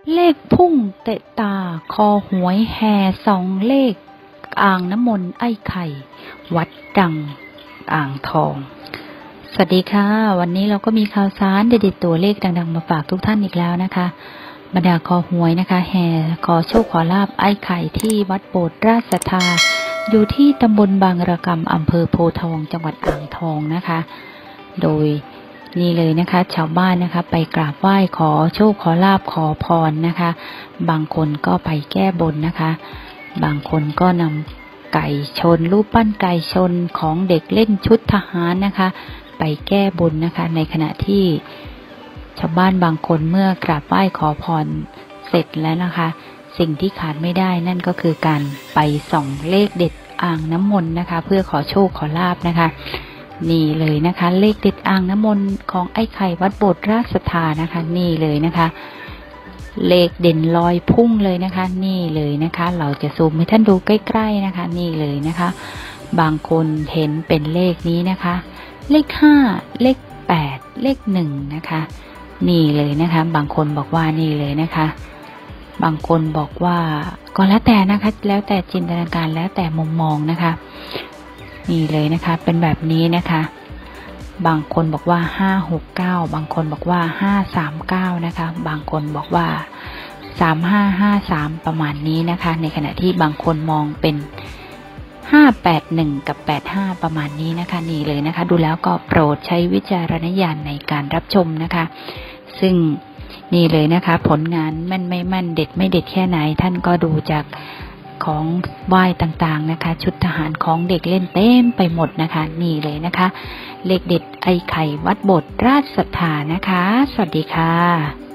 เลขพุ่งเตะตาคอหวยแห่สองเลขอ่างน้ำมนต์ไอ้ไข่วัดดังอ่างทองสวัสดีค่ะวันนี้เราก็มีข่าวสารเด็ดๆตัวเลขดังๆมาฝากทุกท่านอีกแล้วนะคะบรรดาคอหวยนะคะแห่ขอโชคขอลาภไอ้ไข่ที่วัดโบสถ์ราชศรัทธาอยู่ที่ตำบลบางระกำอำเภอโพธิ์ทองจังหวัดอ่างทองนะคะโดยนี่เลยนะคะชาวบ้านนะคะไปกราบไหว้ขอโชคขอลาภขอพรนะคะบางคนก็ไปแก้บนนะคะบางคนก็นำไก่ชนรูปปั้นไก่ชนของเด็กเล่นชุดทหารนะคะไปแก้บนนะคะในขณะที่ชาวบ้านบางคนเมื่อกราบไหว้ขอพรเสร็จแล้วนะคะสิ่งที่ขาดไม่ได้นั่นก็คือการไปส่องเลขเด็ดอ่างน้ำมนต์นะคะเพื่อขอโชคขอลาภนะคะนี่เลยนะคะเลขเด็ดอ่างน้ำมนต์ของไอ้ไข่วัดโบสถ์ราชศรัทธานะคะนี่เลยนะคะเลขเด่นลอยพุ่งเลยนะคะนี่เลยนะคะเราจะซูมให้ท่านดูใกล้ๆนะคะนี่เลยนะคะบางคนเห็นเป็นเลขนี้นะคะเลข5เลข8เลข1นะคะนี่เลยนะคะบางคนบอกว่านี่เลยนะคะบางคนบอกว่าก็แล้วแต่นะคะแล้วแต่จินตนาการแล้วแต่มุมมองนะคะนี่เลยนะคะเป็นแบบนี้นะคะบางคนบอกว่า569บางคนบอกว่า539นะคะบางคนบอกว่า3553ประมาณนี้นะคะในขณะที่บางคนมองเป็น581กับ85ประมาณนี้นะคะนี่เลยนะคะดูแล้วก็โปรดใช้วิจารณญาณในการรับชมนะคะซึ่งนี่เลยนะคะผลงานแม่นไม่แม่นเด็ดไม่เด็ดแค่ไหนท่านก็ดูจากของไหว้ต่างๆนะคะชุดทหารของเด็กเล่นเต็มไปหมดนะคะนี่เลยนะคะเลขเด็ดไอ้ไข่วัดโบสถ์ราชศรัทธานะคะสวัสดีค่ะ